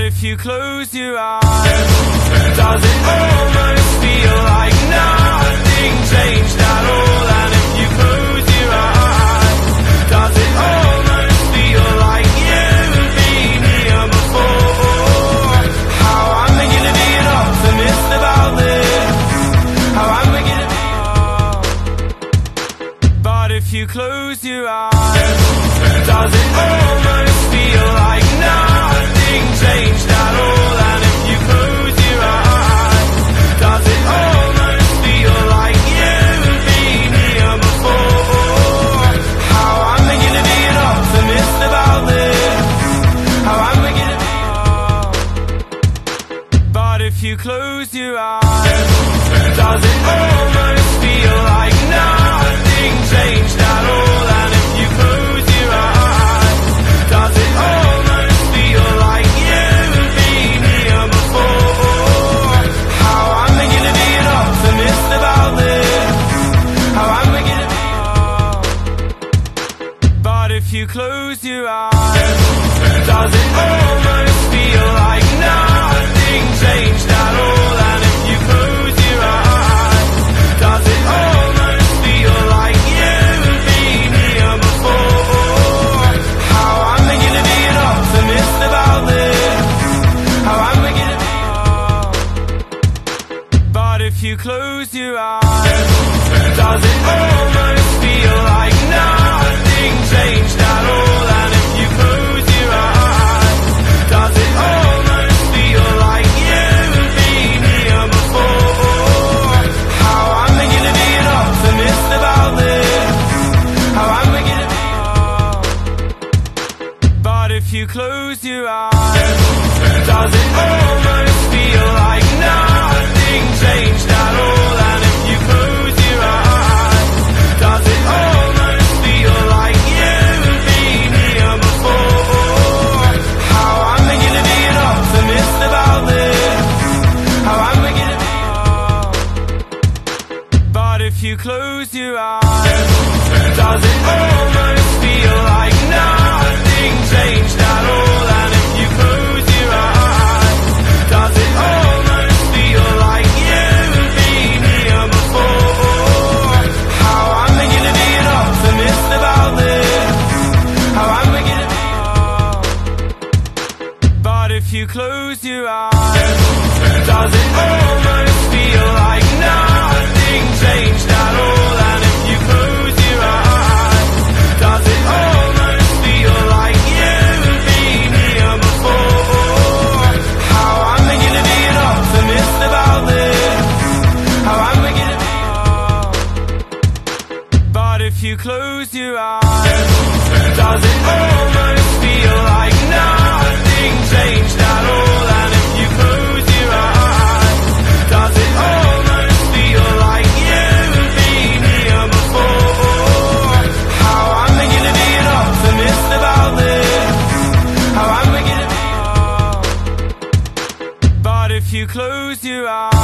if you close your eyes, does it almost feel like nothing changed at all? And if you close your eyes, does it almost feel like you've been here before? How I'm beginning to be an optimist about this. How I'm beginning to be. But if you close your eyes, does it almost feel like nothing changed at all? And if you close your eyes, does it almost feel like you've been here before? How I'm beginning to be an optimist about this. How I'm beginning to be. But if you close your eyes, does it almost feel like nothing changed at all? And if you close your eyes, does it almost feel like you've been here before? How I'm beginning to be an optimist about this. How I'm beginning to be. But if you close your eyes, does it almost feel like nothing changed at all? And if you close your eyes, does it almost feel like you've been here before? How I'm beginning to be an optimist about this. How I'm beginning to be. But if you close your eyes, does it almost feel like nothing changed at all? And if you close your eyes, does it almost feel like you've been here before? How I'm beginning to be an optimist about this. How I'm beginning to be. But if you close your eyes, does it almost feel like nothing changed at all? And if you close your eyes, does it almost feel like you've been here before? How I'm beginning to be an optimist about this. How I'm beginning to be. But if you close your eyes, does it almost feel like nothing changed at all? And if you close your eyes, does it almost feel like you've been here before? How I'm beginning to be an optimist about this. How I'm beginning to be. But if you close your eyes, does it almost feel like nothing changed at all? And if you close your eyes, does it almost feel like you've been here before? How I'm beginning to be an optimist about this. How I'm beginning to be. But if you close your eyes, does it almost feel like nothing changed at all? And if you close your eyes, does it almost feel like you've been here before? How I'm beginning to be an optimist about this. How I'm beginning to be. But if you close your eyes,